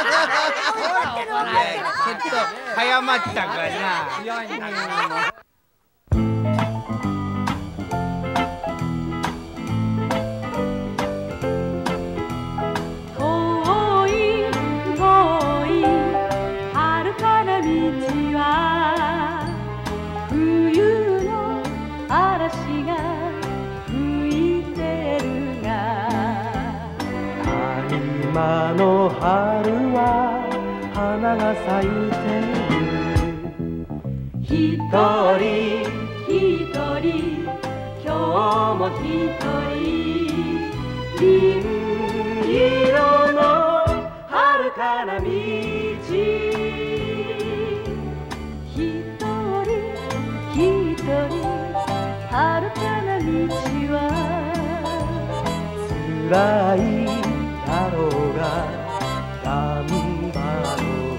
ちょっと早まったかな。 遠い遠い遥かな道は冬の嵐が吹いてるが谷間の春は花が咲いてる一人一人今日も一人銀色の遥かな道一人一人遥かな道は辛いだろうが頑張ろ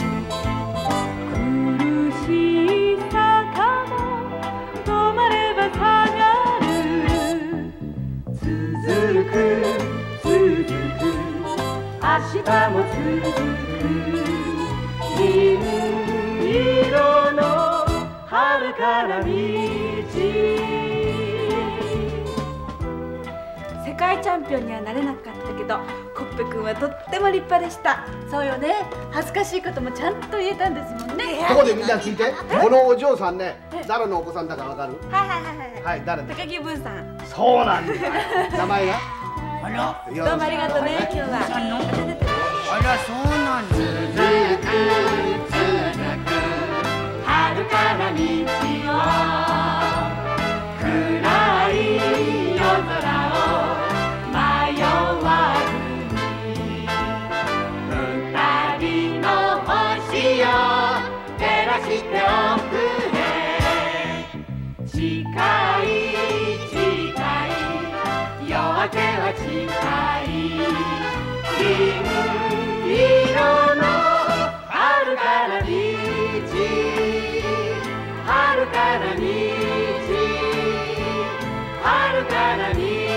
苦しい坂も止まれば下がる続く続く明日も続く銀色の遥かな道世界チャンピオンにはなれなかったけどコッペ君はとっても立派でした。そうよね、恥ずかしいこともちゃんと言えたんですもんね。 ここでみんな聞いて、このお嬢さんね、誰のお子さんだかわかる？ はいはいはいはいはい、誰だ？ 高木ブーさん。 そうなんだよ。名前が？ あら、 どうもありがとうね、今日は。 あら、そうなんだ。 続く続く遥かな道を暗い夜空を迷わずに二人の星を照らしておくれ近い近い夜明けは近い銀色の遥かな道遥かな道遥かな道